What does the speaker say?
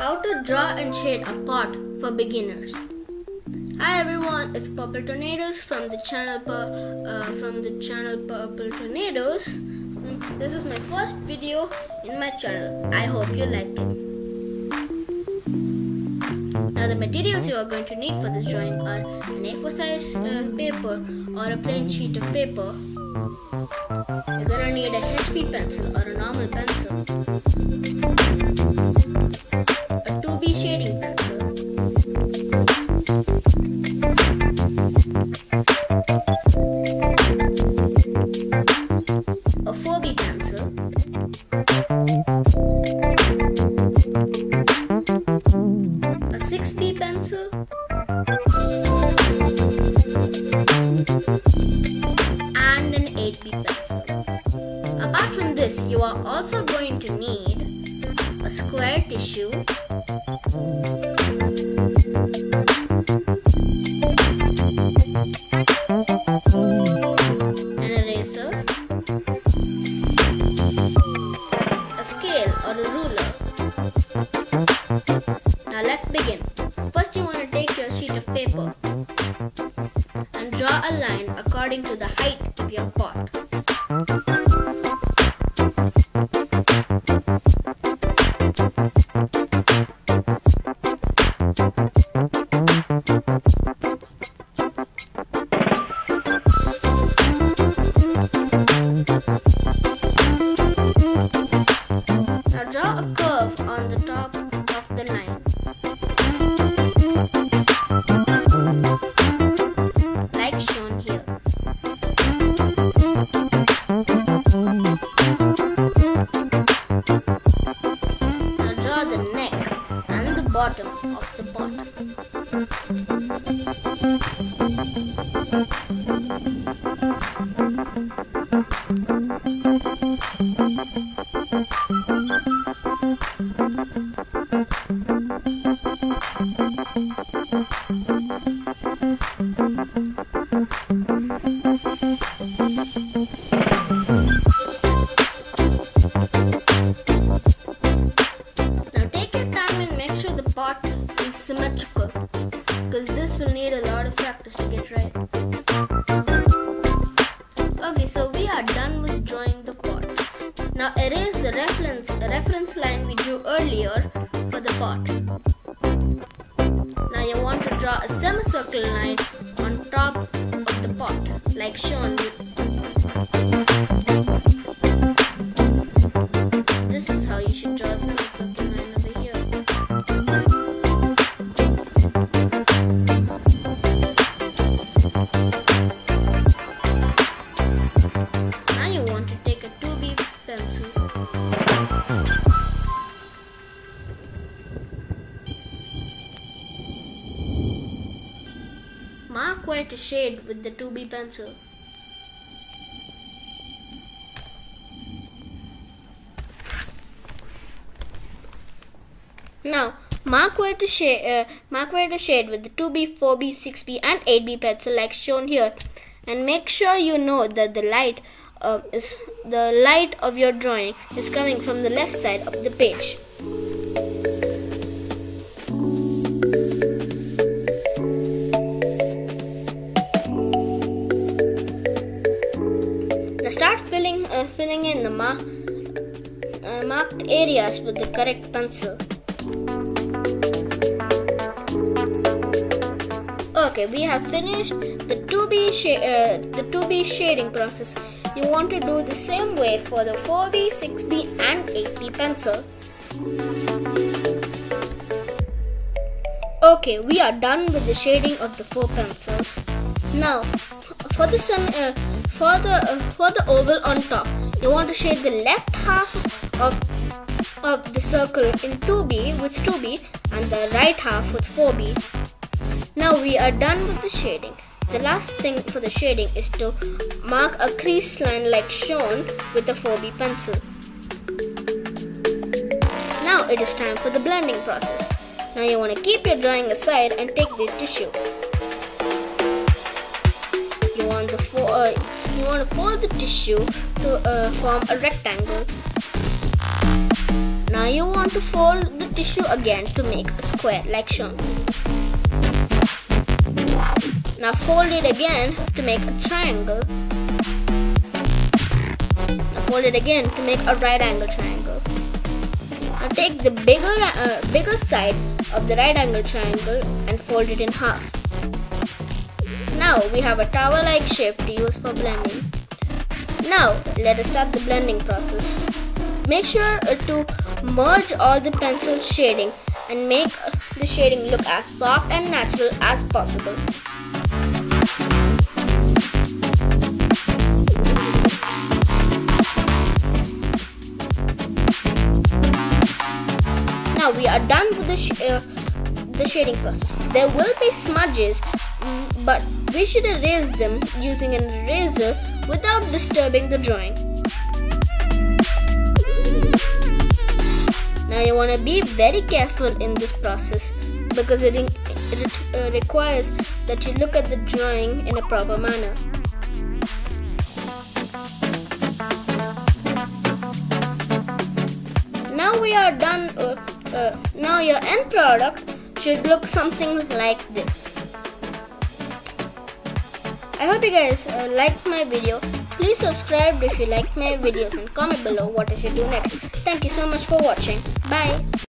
How to draw and shade a pot for beginners. Hi everyone, it's Purple Tornadoes from the channel Purple Tornadoes. This is my first video in my channel. I hope you like it. Now the materials you are going to need for this drawing are an A4 size paper or a plain sheet of paper. You're going to need a HB pencil or a normal pencil, a 2B shading pencil, a 4B pencil, a 6B pencil, and an 8B pencil. Apart from this, you are also going to need a square tissue, an eraser, a scale or a ruler. Now let's begin. First you want to take your sheet of paper and draw a line according to the height of your pot. Now draw a curve on the top of the line. Like shown here. Now draw the neck and the bottom of the pot. Now take your time and make sure the pot is symmetrical, because this will need a lot of practice to get right. Okay, so we are done with drawing the pot. Now erase the reference line we drew earlier for the pot. Now you want to draw a semicircle line on top of the pot, like shown. This is how you should draw a semicircle line over here. Now you want to take a 2B pencil mark where to shade with the 2B pencil. Now mark where to shade with the 2B, 4B, 6B and 8B pencil like shown here, and make sure you know that the light of your drawing is coming from the left side of the page. Now start filling in the marked areas with the correct pencil. Okay, we have finished the 2B shading process. You want to do the same way for the 4B, 6B and 8B pencil. Okay, we are done with the shading of the 4 pencils. Now, for the oval on top, you want to shade the left half of the circle in 2B with 2B and the right half with 4B. Now we are done with the shading. The last thing for the shading is to mark a crease line like shown with the 4B pencil. Now it is time for the blending process. Now you want to keep your drawing aside and take the tissue. You want to fold the tissue to form a rectangle. Now you want to fold the tissue again to make a square like shown. Now fold it again to make a triangle. Now fold it again to make a right angle triangle. Now take the bigger side of the right angle triangle and fold it in half. Now we have a tower-like shape to use for blending. Now let us start the blending process. Make sure to merge all the pencil shading and make the shading look as soft and natural as possible. Now we are done with the shading process. There will be smudges, but we should erase them using an eraser without disturbing the drawing. Now you want to be very careful in this process because it requires that you look at the drawing in a proper manner. Now we are done. Now your end product should look something like this. I hope you guys liked my video. Please subscribe if you like my videos and comment below what I should do next. Thank you so much for watching. Bye.